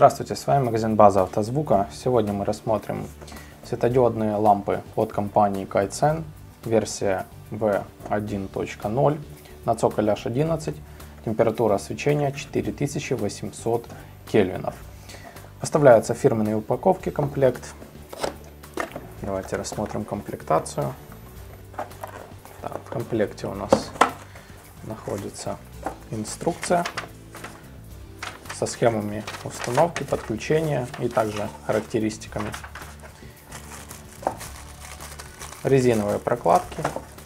Здравствуйте, с вами магазин База Автозвука. Сегодня мы рассмотрим светодиодные лампы от компании Kaizen, версия V1.0 на цоколь H11, температура освещения 4800 кельвинов. Поставляются в фирменной упаковке комплект. Давайте рассмотрим комплектацию. Так, в комплекте у нас находится инструкция со схемами установки, подключения и также характеристиками. Резиновые прокладки.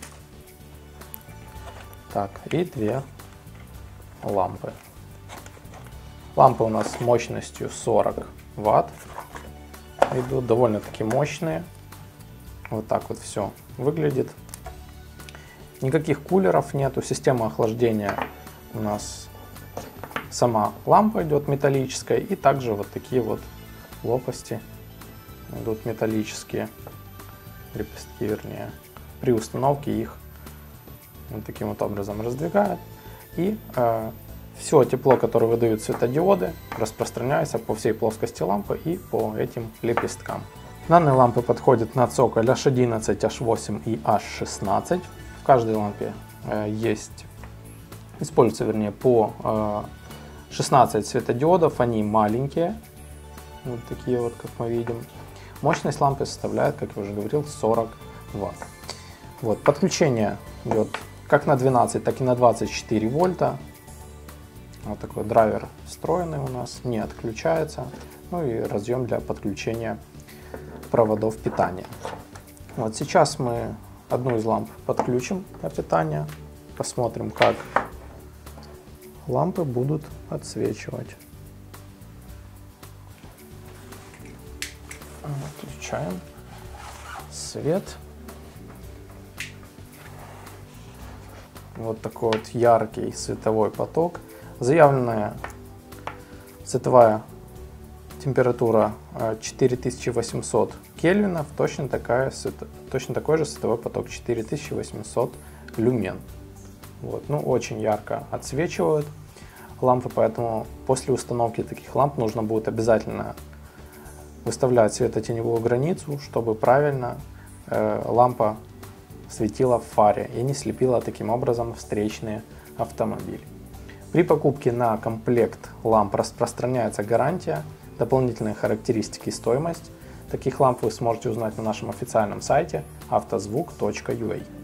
Так, и две лампы. Лампы у нас мощностью 40 Вт. Идут довольно-таки мощные. Вот так вот все выглядит. Никаких кулеров нету. Система охлаждения у нас сама лампа идет металлическая. И также вот такие вот лопасти идут металлические. Лепестки, вернее. При установке их вот таким вот образом раздвигают. И все тепло, которое выдают светодиоды, распространяется по всей плоскости лампы и по этим лепесткам. Данные лампы подходят на цоколь H11, H8 и H16. В каждой лампе используется, вернее, по 16 светодиодов. Они маленькие, вот такие вот, как мы видим. Мощность лампы составляет, как я уже говорил, 40 Вт. Вот, подключение идет как на 12, так и на 24 вольта. Вот такой драйвер встроенный у нас, не отключается. Ну и разъем для подключения проводов питания. Вот сейчас мы одну из ламп подключим для питания. Посмотрим, как лампы будут отсвечивать. Включаем свет. Вот такой вот яркий световой поток. Заявленная световая температура 4800 кельвинов, точно такой же световой поток 4800 люмен. Вот, ну, очень ярко отсвечивают лампы, поэтому после установки таких ламп нужно будет обязательно выставлять светотеневую границу, чтобы правильно лампа светила в фаре и не слепила таким образом встречные автомобили. При покупке на комплект ламп распространяется гарантия, дополнительные характеристики и стоимость. Таких ламп вы сможете узнать на нашем официальном сайте автозвук.ua.